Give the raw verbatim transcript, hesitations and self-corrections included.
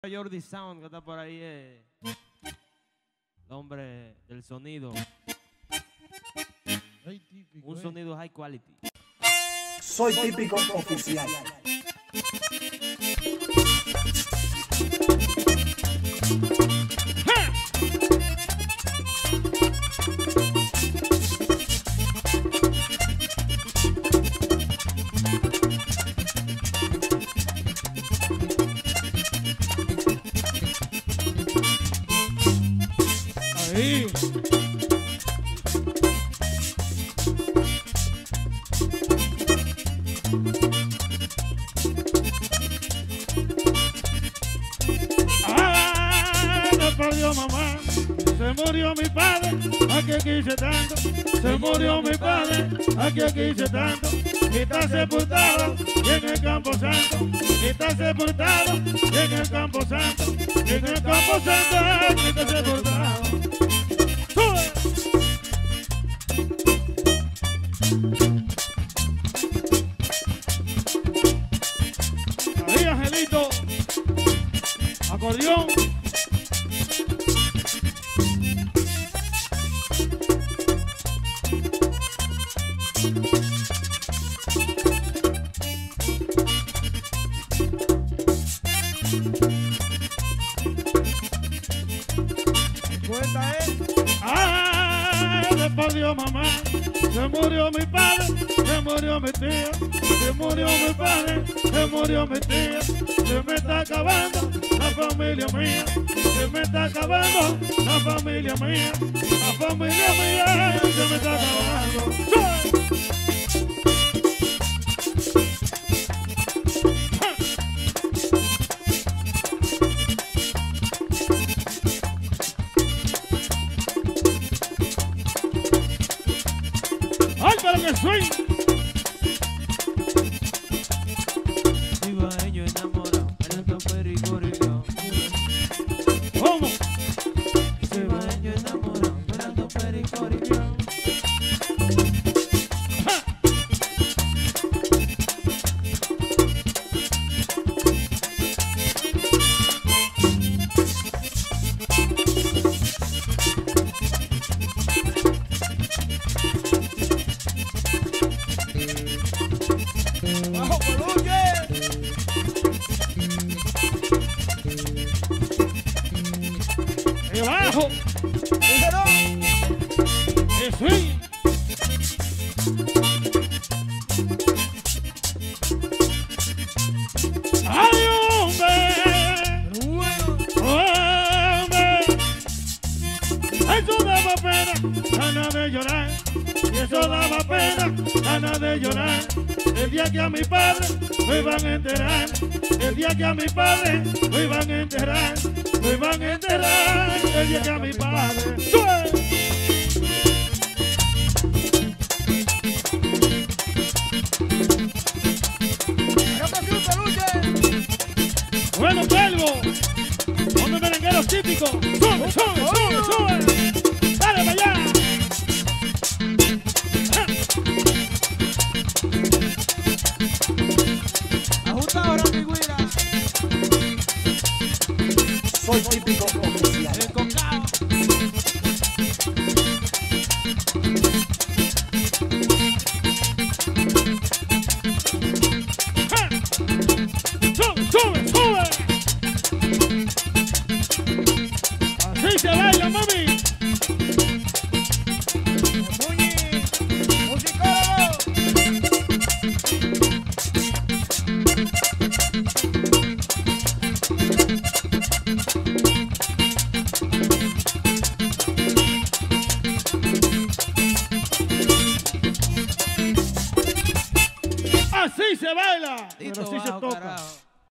Jordi Sound, que está por ahí, eh, el hombre del sonido. Típico, Un eh. sonido high quality. Soy típico oficial. Ahí. Ah, no perdió mamá, se murió mi padre, a que quise tanto, se murió mi padre, a que quise tanto, y está sepultado y en el campo santo, y está sepultado y en el campo santo, y en el campo santo, y está sepultado. ¡Sube! Ahí, Angelito, acordeón. Cuenta, eh. ¡Ah! Se perdió mamá, se murió mi padre, se murió mi tía, se murió mi padre, se murió mi tía, se me está acabando la familia mía, se me está acabando la familia mía, la familia mía se me está acabando. ¡Sí! ¡Ay, pero que soy! Cibaeño enamorado, en el pericoricao. ¿Cómo? Cibaeño enamorado, en el pericoricao. ¡Bajo Coluche! ¡Debajo! ¡Dígalo! ¡Que soy! ¡Ay, hombre! Pero bueno. ¡Hombre! Eso daba pena, ganas de llorar. Y eso daba pena, ganas de llorar. El día que a mi padre me iban a enterrar. El día que a mi padre me iban a enterrar. Me iban a enterrar. El día que a mi padre. ¡Sube! ¡Cállate, Peluche! Bueno, Pelvo, hombre merengueros típicos. ¡Sube, sube, sube, sube! ¡Dale para allá! Ajusta ahora mi güira, Soy típico oficial. el cocao. ¡Sube, sube, sube! Así se baila, mami. Muñi, musicólogo. Así se baila. Tito Pero así se bajo, toca. carajo.